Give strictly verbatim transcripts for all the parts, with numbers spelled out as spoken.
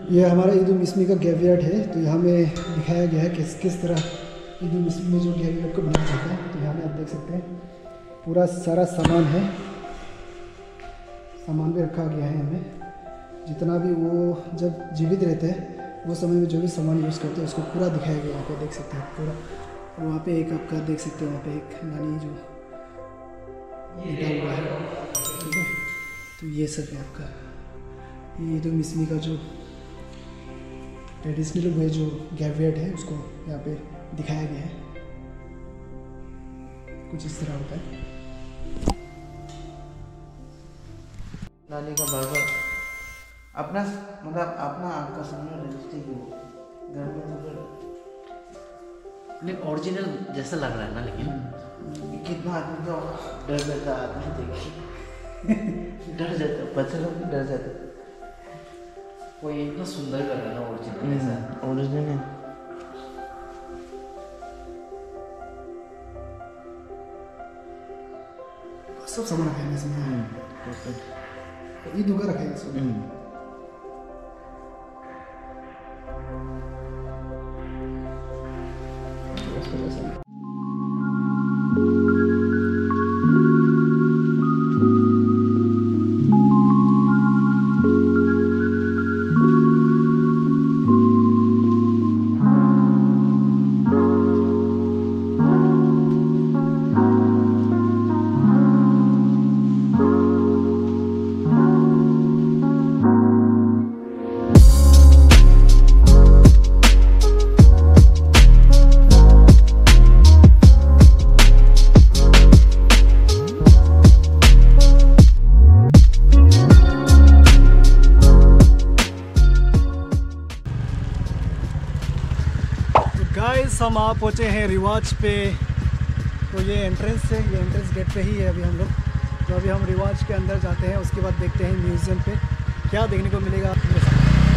ये हमारा ईद उल मिस्मी का ग्रेवयार्ड है। तो यहाँ में दिखाया गया है किस किस तरह ईद उल मिस्मी में जो ग्रेवयार्ड को बनाया जाता है। तो यहाँ में आप देख सकते हैं पूरा सारा सामान है, सामान भी रखा गया है। हमें जितना भी वो जब जीवित रहते हैं वो समय में जो भी सामान यूज़ करते हैं उसको पूरा दिखाया गया है। यहाँ पे देख सकते हैं पूरा। और वहाँ पे एक आपका देख सकते हैं वहाँ पे एक नानी जो लेटा हुआ है, ठीक है। तो ये सब है आपका ये ईद उल मिस्मी का जो ट्रेडिशनल वे जो ग्रेवयार्ड है उसको यहाँ पे दिखाया गया है। कुछ इस तरह होता है। नानी का बर्गर अपना मतलब अपना आपका सामने रियलिस्टिक हो घर में तो नहीं ओरिजिनल जैसा लग रहा है ना, लेकिन कितना आदमी तो डर जाता है आदमी देखिए डर जाता बच्चे लोग भी डर जाते। कोई इतना सुंदर कर रहा है ना ओरिजिनल जैसा। ओरिजिनल है। सब सामान रखा है इसमें। ये दुका रखा है इसमें। गाइस हम आ पहुँचे हैं रिवाज पे। तो ये एंट्रेंस है, ये एंट्रेंस गेट पे ही है अभी हम लोग। तो अभी हम रिवाज के अंदर जाते हैं, उसके बाद देखते हैं म्यूज़ियम पे क्या देखने को मिलेगा मेरे साथ।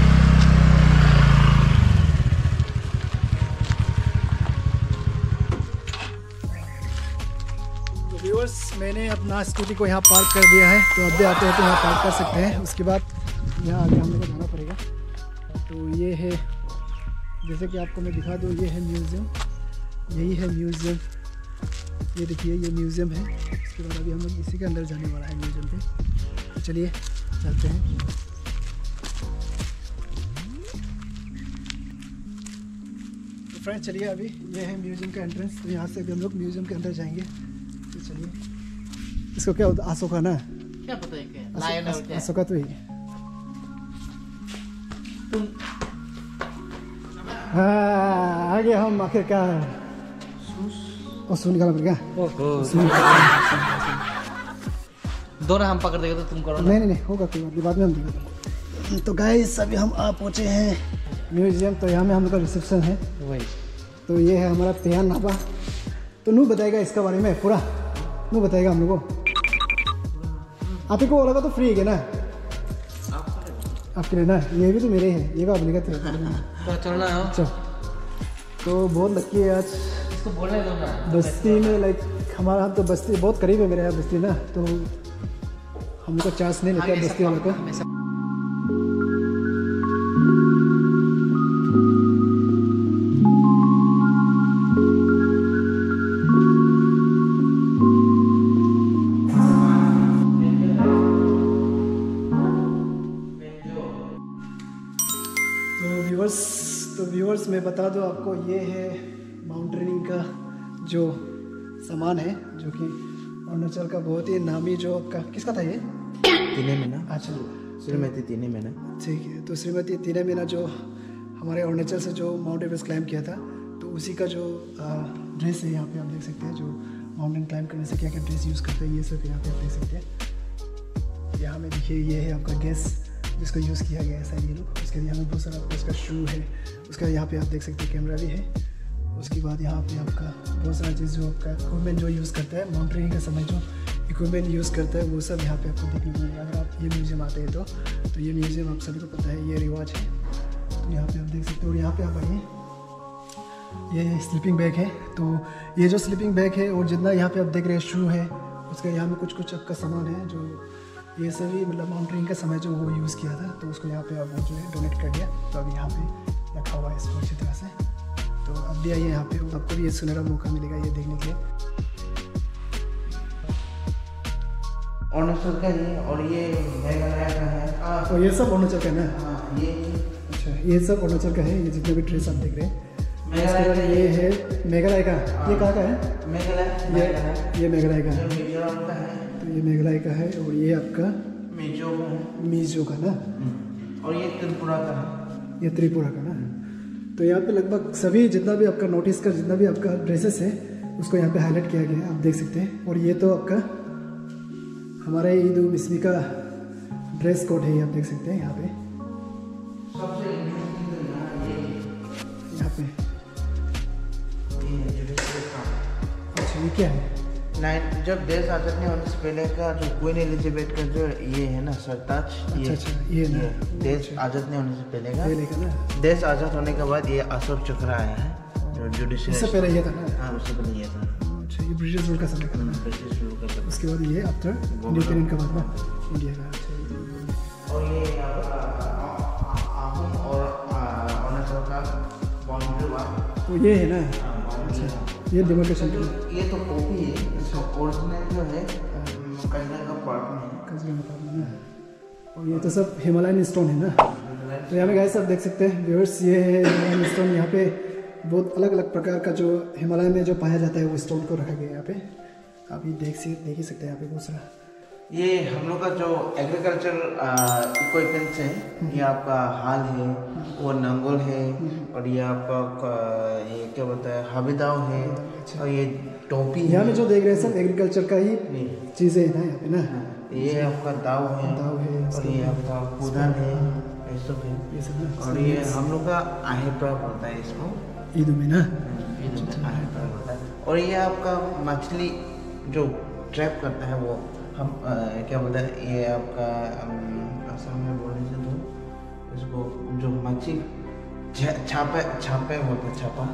तो व्यूअर्स मैंने अपना स्कूटी को यहाँ पार्क कर दिया है। तो अब भी आते हैं तो यहाँ पार्क कर सकते हैं। उसके बाद यहाँ आगे हम लोग को जाना पड़ेगा। तो ये है, जैसे कि आपको मैं दिखा दूँ, ये है म्यूज़ियम, यही है म्यूज़ियम। ये देखिए ये म्यूज़ियम है। इसके बाद अभी हम लोग इसी के अंदर जाने वाला है म्यूज़ियम पे। तो चलिए चलते हैं। तो फ्रेंड्स चलिए, अभी ये है म्यूज़ियम का एंट्रेंस। तो यहाँ से अभी हम लोग म्यूज़ियम के अंदर जाएंगे। तो चलिए, इसको क्या होता है, अशोका ना, क्या पता है क्या लायन है क्या? अशोका तो ही तुम हाँ आगे हम आखिरकार और सुन निकाला पड़ेगा। दोनों हम पकड़ देंगे तो तुम करो। नहीं नहीं नहीं होगा, कोई बात नहीं, बाद में हम देंगे। तो गाइस अभी हम आ पहुँचे हैं म्यूज़ियम। तो यहाँ में हम लोग का रिसेप्शन है वही। तो ये है हमारा पेहान नापा। तो नू बताएगा इसका बारे में पूरा, नू बताएगा हम लोग को। आप ही को लगा तो फ्री है ना आपके लिए ना, ये भी तो मेरे हैं, ये भी अपने का थे। चलना है चल। तो बहुत लकी है आज इसको बोलने दो ना। बस्ती में, लाइक हमारा हम तो बस्ती बहुत करीब है मेरे यहाँ बस्ती ना, तो हम को चांस नहीं लेते बस्ती वालों को। तो व्यूअर्स मैं बता दूं आपको, ये है माउंटेनिंग का जो सामान है, जो कि अरुणाचल का बहुत ही नामी, जो आपका किसका था ये तीने मीना। अच्छा श्रीमती तीने मीना, ठीक है। तो श्रीमती तीने मीना जो हमारे अरुणाचल से जो माउंट एवरेस्ट क्लाइम किया था, तो उसी का जो ड्रेस है यहाँ पे आप देख सकते हैं। जो माउंटेन क्लाइम करने से क्या क्या ड्रेस यूज़ करते हैं ये सब यहाँ पे आप देख सकते हैं। यहाँ में देखिए ये है आपका गैस जिसको यूज़ किया गया है, ऐसा ये लोग। उसके यहाँ में बहुत सारा उसका शू है, उसका यहाँ पे आप देख सकते हैं कैमरा भी है। उसके बाद यहाँ पे आपका बहुत सारा चीज़ जो आपका इक्विपमेंट जो यूज़ करता है माउंटेनिंग का समय, जो इक्विपमेंट यूज़ करता है वो सब यहाँ पे आपको देखने को मिलेगा। अगर आप ये म्यूज़ियम आते हैं तो तो ये म्यूज़ियम आप सभी को पता है, ये रिवाज है। तो यहाँ पे आप देख सकते हो। और यहाँ पे आप आइए, ये स्लीपिंग बैग है। तो ये जो स्लीपिंग बैग है और जितना यहाँ पे आप देख रहे हैं शू है, उसका यहाँ में कुछ कुछ आपका सामान है जो ये सभी मतलब माउंटेनिंग का समय जो वो यूज़ किया था, तो उसको यहाँ पे अब वो जो है डोनेट कर दिया, तो अभी यहाँ पे रखा हुआ है इसको अच्छी तरह से। तो अब भी आइए यहाँ पे, आपको भी ये सुनहरा मौका मिलेगा ये देखने के लिए। अरुणाचल का ही, और ये मेघालय का है। तो ये सब अरुणाचल का है ना? हाँ, ये अच्छा, ये सब अरुणाचल का है, ये जितने भी ड्रेस आप देख रहे हैं। मेघालय का ये है मेघालय का। ये कहाँ का है? मेघालय। ये ये मेघालय का है। मिजोरम का है। तो ये मेघालय का है, और ये आपका मिजो का है। मिजो का ना, और ये त्रिपुरा का है। ये त्रिपुरा का ना। तो यहाँ पे लगभग सभी जितना भी आपका नोटिस का जितना भी आपका ड्रेसेस है उसको यहाँ पे हाईलाइट किया गया है, आप देख सकते हैं। और ये तो आपका हमारा ईद उल मिस्मी का ड्रेस कोड है, ये आप देख सकते हैं यहाँ पे। सबसे इंटरेस्टिंग तो यहाँ ये यहाँ पे ये जुडिशियल का। अच्छा, ये क्या है? नाइन जब देश आज़ाद नहीं होने से पहले का जो क्वीन एलिजाबेथ का जो ये है ना सरताज, अच्छा अच्छा, ये ना देश आज़ाद नहीं होने से पहले का। पहले का ना, देश आज़ाद होने के बाद ये अशोक चक्र आया है जो जुडिशियल। इससे पहले ये था ना? हाँ, उससे पहले ये था। अच्छा, ये ब्रिटिश रूल का समय का ना। ब्रिटिश रूल का समय। उसके बाद ये आफ्टर इंडिपेंडेंट का बाद ना इंडिया का। अच्छा, और ये आपका आहम और अरुणाचल का बाउंड्री वाल। तो ये है ना? अच्छा, ये डेमोक्रेशन का ये तो कॉपी है, इसका ओरिजिनल जो है कजरा का पार्ट में है। कजरा का पार्ट में ना। और ये तो सब हिमालयन स्टोन है ना। तो यहाँ पे गाइस आप देख सकते हैं व्यूअर्स, ये है हिमालयन स्टोन। यहाँ पे बहुत अलग अलग प्रकार का जो हिमालय में जो पाया जाता है वो स्टोन को रखा गया है यहाँ पे। आप ये देख सी देख ही सकते हैं यहाँ पे बहुत सारा। ये हम लोग का जो एग्रीकल्चर इक्विपमेंट्स है, ये आपका हाल है, वो नंगोल है, और ये आपका ये क्या बोलता है हबिदाव है, और ये टोपी है। यहाँ में जो देख रहे हैं सब एग्रीकल्चर का ही चीज़ें है ना यहाँ पे ना। ये आपका दाव है, दाव है, और ये आपका कुदान है, ये सब है। ये सब ना, और ये हम लोग का आहेप्रा बोलता है इसको, ईद में ना। ईद में आहेप्रा बोलता है। और ये आपका मछली जो ट्रैप करता है वो हम आ, क्या बोलते हैं, ये आपका असम में बोलने से तो इसको जो मच्छी छापे छापे बोलते हैं, छापा।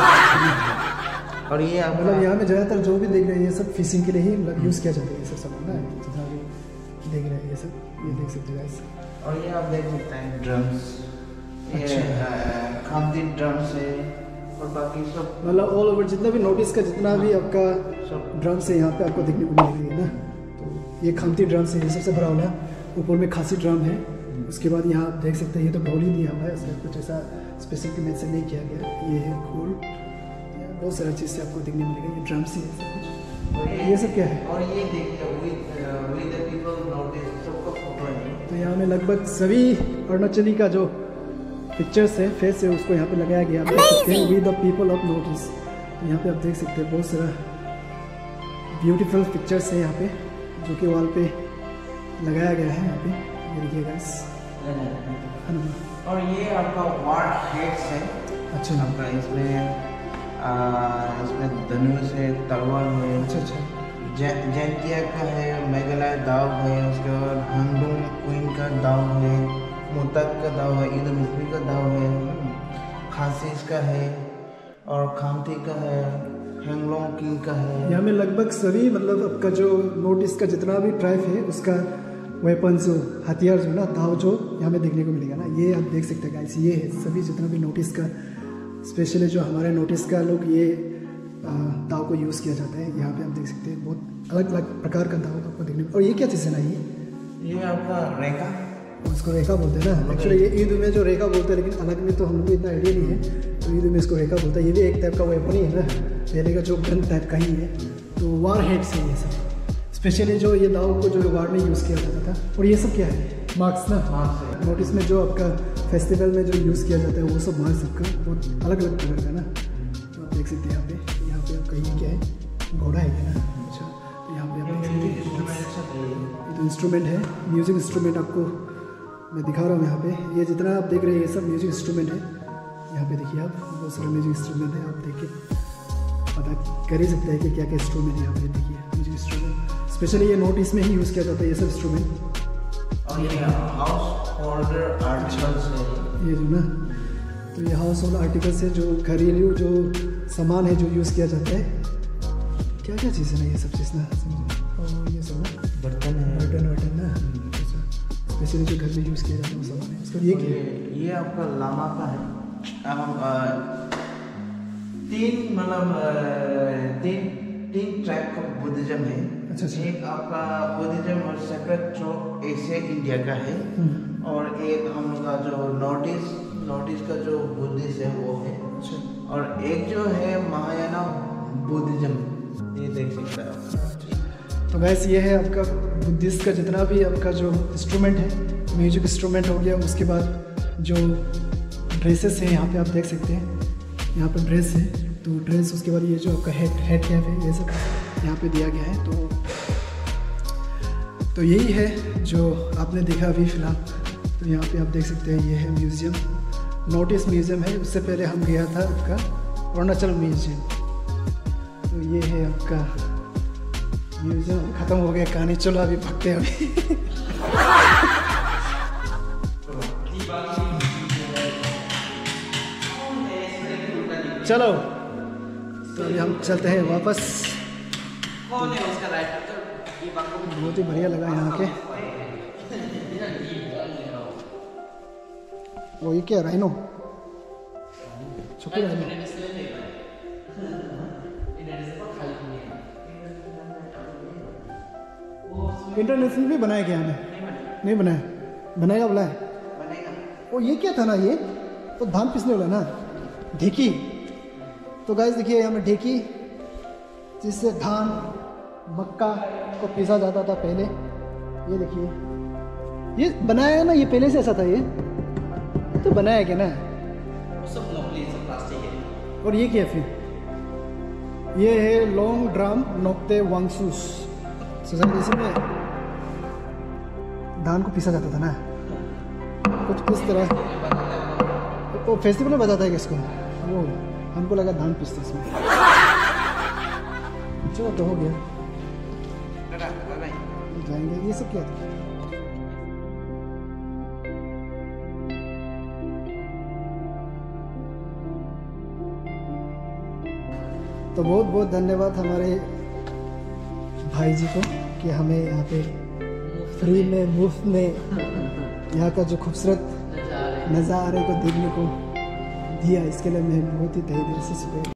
और ये मतलब आपका यहाँ में ज़्यादातर जो भी देख रहे हैं ये सब फिशिंग के लिए ही मतलब यूज़ किया जाता है ये सब सामान ना, जितना भी देख रहे हैं ये सब, ये देख सकते हैं गाइस। और ये आप देख सकते हैं ड्रम्स, ये खामती ड्रम्स है, और बाकी सब मतलब ऑल ओवर जितना भी नोटिस का जितना भी आपका सब ड्रम्स है यहाँ पे आपको देखने को मिलेगा ना। तो ये खामती ड्रम्स है, ये सबसे बड़ा वाला। ऊपर में खासी ड्रम है। उसके बाद यहाँ आप देख सकते हैं ये तो ढोली दिया हुआ है, इसमें कुछ ऐसा स्पेसिफिक मेंशन नहीं किया गया। ये है खोल, बहुत सारा चीज़ से आपको देखने मिलेगा। ये ड्रम्स ही है सब कुछ। और ये सब क्या है? और ये देखिए वी द पीपल नोटिस सबका फोटो है। तो यहाँ में लगभग सभी अरुणाचली का जो पिक्चर्स है फेस है उसको यहाँ पे लगाया गया। आप देख सकते हैं we the people of notice. तो यहाँ पे आप देख सकते हैं बहुत सारा ब्यूटीफुल पिक्चर्स है यहाँ पे जो कि वॉल पे लगाया गया है। यहाँ पे ये देखिए गाइस। और ये आपका वार हेड्स है। अच्छा आपका इसमें आ, इसमें धनुष है, तलवार है। अच्छा अच्छा जैंतिया का है, मेघालय दाव है, उसके बाद हांगडोंग क्वीन का दाव है, मुतक का दाव है, ईद मिस्मी का दाव है, खासीस का है, और खामती का है, हैंगलोंग किंग का है। यहाँ में लगभग सभी मतलब आपका जो नॉर्थ ईस्ट का जितना भी ट्राइब है उसका वेपन जो हथियार जो ना दाव जो यहाँ में देखने को मिलेगा ना। ये आप देख सकते हैं गाइस, ये है सभी जितना भी नॉर्थ ईस्ट का स्पेशली जो हमारे नॉर्थ ईस्ट का लोग ये दाव को यूज़ किया जाता है। यहाँ पे आप देख सकते हैं बहुत अलग अलग प्रकार का दाव आपको देखने को। और ये क्या चीज़ है ना, ये ये आपका रेखा, उसको रेखा बोलते हैं ना। एक्चुअली ये ईद में जो रेखा बोलते हैं, लेकिन अलग में तो हम लोग को इतना आइडिया नहीं है। तो ईद में इसको रेखा बोलता है। ये भी एक टाइप का वेपन ही है ना, पहले का जो गन टाइप का ही है। तो वार हेड्स है ये सब, स्पेशली जो ये दाव को जो वार में यूज़ किया जाता था। और ये सब क्या है, मार्क्स ना। नोटिस में जो आपका फेस्टिवल में जो यूज़ किया जाता है वो सब मार्क्स सबका बहुत अलग अलग कलर का ना। तो आप देख सकते हैं यहाँ पे यहाँ पे आपका ये क्या है, घोड़ा है क्या ना। अच्छा तो यहाँ पे आप देख सकते हैं ये तो इंस्ट्रूमेंट है, म्यूज़िक इंस्ट्रूमेंट आपको मैं दिखा रहा हूँ यहाँ पे। ये जितना आप देख रहे हैं ये सब म्यूज़िक इंस्ट्रूमेंट है। यहाँ पे देखिए आप बहुत सारे म्यूज़िक इंस्ट्रूमेंट है, आप देख के पता कर ही सकते हैं कि क्या क्या इंस्ट्रूमेंट है। यहाँ पे देखिए म्यूज़िक इंस्ट्रूमेंट स्पेशली ये नॉर्थ ईस्ट में ही यूज़ किया जाता है ये सब इंस्ट्रूमेंट। और ये हाउस होल्डर आर्टिकल्स है ये जो ना, तो ये हाउस होल्ड आर्टिकल्स है जो घरेलू जो सामान है जो यूज़ किया जाता है। क्या क्या चीज़ है ना ये सब चीज़ ना, और ये सब ना बर्तन है, बर्तन वर्तन ना। बेसिकली जो घर में यूज़ किया जाता है वो सामान है। इसका ये क्या है? ये, ये आपका लामा का है। हम आ, तीन मतलब आ, तीन तीन ट्राइब का बुद्धिज्म है। अच्छा अच्छा। एक आपका बुद्धिज्म और सेपरेट जो एशिया इंडिया का है, और एक हम लोग का जो नॉर्थ ईस्ट नॉर्थ ईस्ट का जो बुद्धिस्ट है वो है। अच्छा। और एक जो है महायाना बुद्धिज्म, ये देख सकते हैं आप। तो गैस ये है आपका बुद्धिस्ट का जितना भी आपका जो इंस्ट्रूमेंट है, म्यूजिक इंस्ट्रूमेंट हो गया। उसके बाद जो ड्रेसेस हैं यहाँ पे आप देख सकते हैं, यहाँ पे ड्रेस है तो ड्रेस, उसके बाद ये जो आपका हेड हेड कैप है, ये सब यहाँ पे दिया गया है। तो तो यही है जो आपने देखा अभी फ़िलहाल। तो यहाँ पे आप देख सकते हैं ये है म्यूज़ियम, नॉर्थ ईस्ट म्यूज़ियम है। उससे पहले हम गया था आपका अरुणाचल म्यूज़ियम। तो ये है आपका म्यूज़ियम। ख़त्म हो गया कहानी, चलो अभी भागते हैं अभी। चलो तो अभी हम चलते हैं वापस। कौन है उसका राइटर? ये बात को बहुत ही बढ़िया लगा यहाँ के। वो ये क्या राइनो, छोटे राइनो। इंटरनेशनल भी बनाया क्या हमें? नहीं बनाया, बनाएगा बोला है। ओ ये क्या था ना, ये तो धान पिसने वाला ना, ढेकी। तो गाइस देखिए हमें ढेकी, जिससे धान मक्का को पीसा जाता था पहले। ये देखिए ये बनाया है ना, ये पहले से ऐसा था। ये तो बनाया क्या ना, वो सब नकली, सब प्लास्टिक है। और ये क्या है फिर? ये है लॉन्ग ड्राम नोकते वांगसूस। सोसाइटी इसमें धान को पीसा जाता था ना, कुछ इस तरह। तो फेस्टिवल में बजाता है किसको? वो हमको लगा धान पीसते इसमें। चलो तो हो गया, जाएंगे। ये सब क्या था? तो बहुत बहुत धन्यवाद हमारे भाई जी को कि हमें यहाँ पे फ्री में, मुफ्त में यहाँ का जो खूबसूरत नज़ारे को देखने को दिया। इसके लिए मैं बहुत ही तहे दिल से शुक्रिया।